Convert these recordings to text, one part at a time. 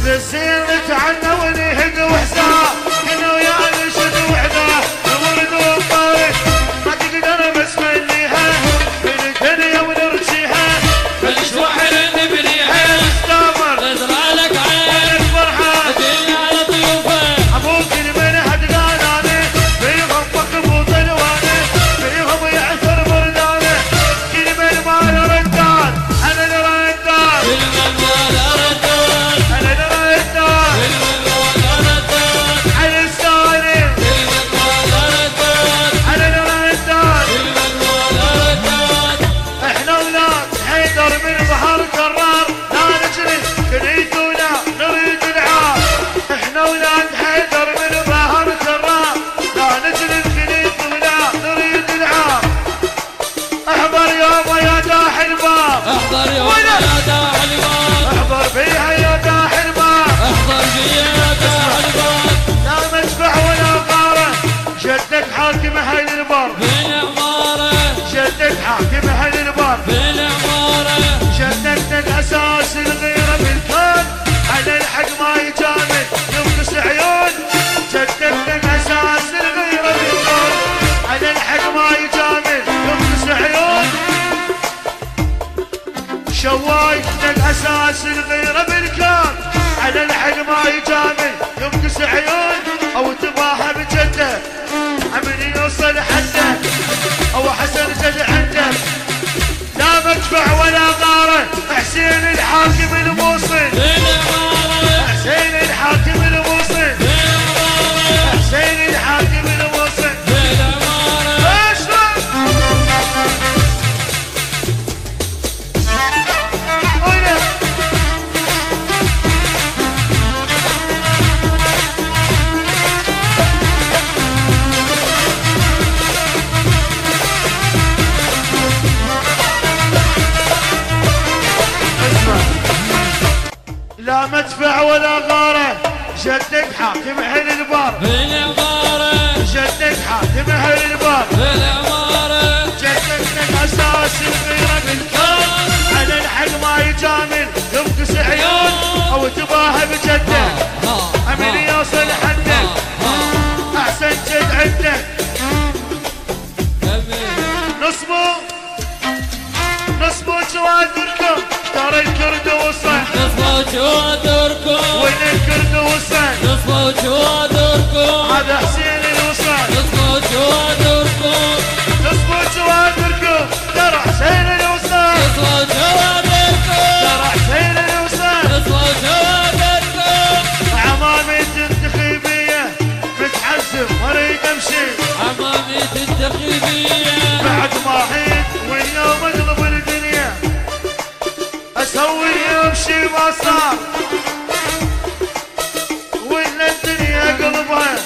بالزين تعنا ونهد وحساب كنا ويانا شد وحده نورد وطارد ما تقدر بس مليها من الدنيا ونرجيها بالشوح نبنيها استمر نزرع لك عين الفرحة الدنيا على ضيوفه ابوك من هدقاناني فيهم فقب وطلواني فيهم يعثر برداني كل من ما ردان انا ردان كل من ولا ردان انا ردان كل من ولا ردان على السالم كل من ولا ردان انا ردان كل من ولا ردان احنا ولاد حيدر من بحر كرار لا نجري كنيتنا نريد العار احنا ولاد حيدر من بحر كرار لا نجري كنيتنا نريد العار احضر يابا يا داح الباب احضر يا داح الباب احضر فيها يا داح الباب احضر فيها داح الباب لا مدفع ولا غاره جدك حاكم اهل البر بالعمارة جدك حاكم اهل البر بالعمارة جددت اساس الغيره بالكون على الحق ما يجامل ينقص عيون جددت اساس الغيره بالكون على الحق ما يجامل ينقص عيون شوايتك اساس الغيره بالكون على الحق ما يجامل ينقص عيون او تباها بجده عمل يوصل حده او حسن جد عنده لا مدفع ولا غاره حسين الحاكم الموصل بالعمارة حسين الحاكم الموصل بالعمارة حسين الحاكم الموصل بالعمارة اشرب هنا لا مدفع ولا غاره جدك حاكم اهل البر بالعمارة جدك حاكم اهل البر بالعمارة جدك اساس الغيره بالكون على الحق ما يجامل ينقص عيون او تباها بجده عمل يوصل حده احسن جد عندك نصبوا جوادركم ترى الكرد وصل نصبوا جوادركم وين الكرد وصل نصبوا جوادركم هذا حسين الوصل نصبوا جوادركم نصبوا جوادركم ترى حسين الوصل نصبوا جوادركم ترى حسين الوصل نصبوا جوادركم عمامي الانتخابية متحزم مريض امشي عمامي التخيبية بعد ما حيد واليوم اقلب الدنيا اسوي يمشي ما صار ولا الدنيا قلبها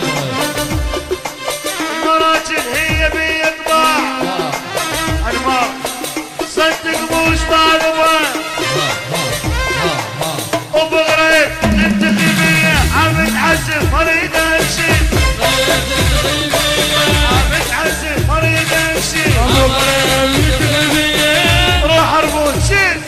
مراجل هي بي طباع انمار صدق موش طالبها وبغريت الانتخابية عم تعزم مريض امشي عم تعزم مريض امشي روح اربوط شيل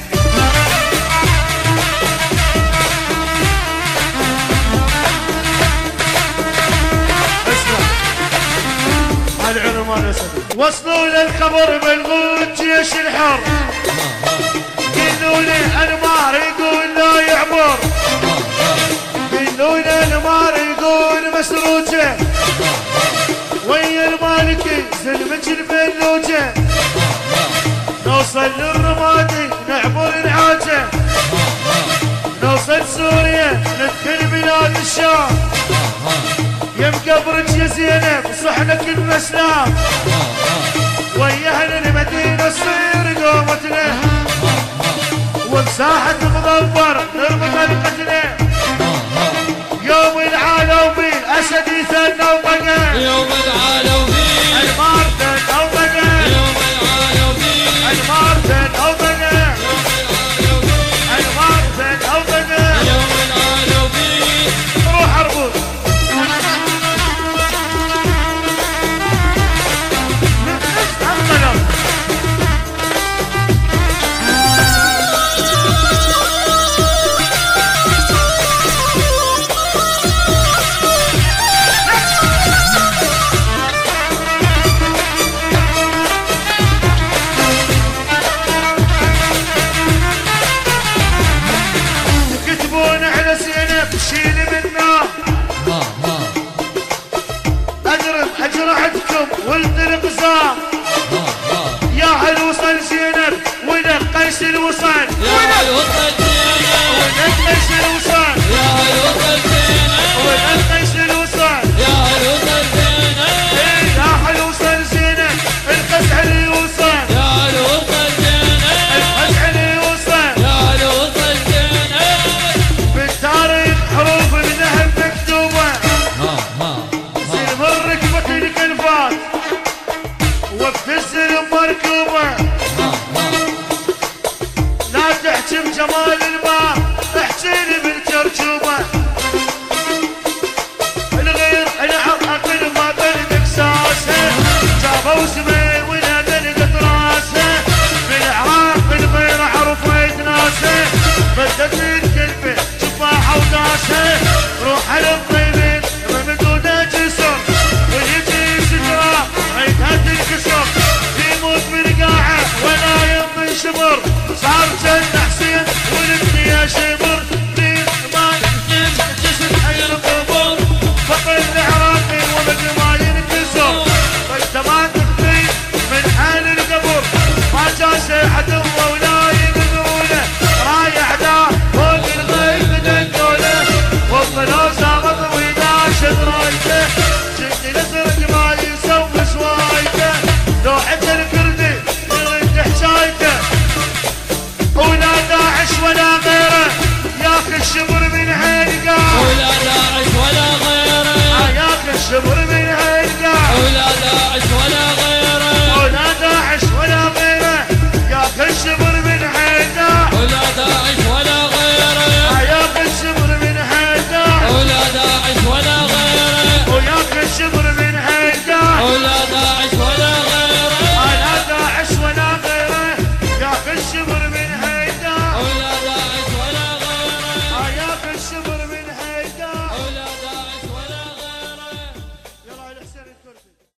اسمع هالعنوان اسد وصلوا للخبر ملغوط جيش الحر قالوا لي انمار يقول لا يعبر قالوا لي انمار يقول مسروجه ويا المالكي زلمك البلوجه نوصل للرمادي نعبر العاجه نوصل سوريا ندخل بلاد الشام يم قبرك يا زينب صحنك المسلام ويا اهل المدينه تصير قومتنا وبساحه مظفر نربط القتله يوم العالو بيه اسد يثنى وطقه يوم العالو فيه المارتن او طقه يوم العالو فيه المارتن او طقه المارتن او طقه يوم العالو فيه روح اربط انطلق الشبر من هالقاع ولا داعش ولا غيره ياخذ الشبر